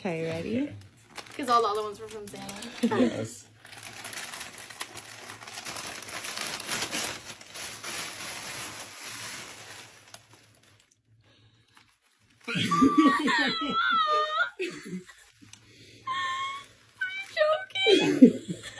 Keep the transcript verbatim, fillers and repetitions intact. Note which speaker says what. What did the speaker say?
Speaker 1: Okay, ready?
Speaker 2: Because all the other ones were from Santa.
Speaker 3: Yes.
Speaker 2: I'm joking.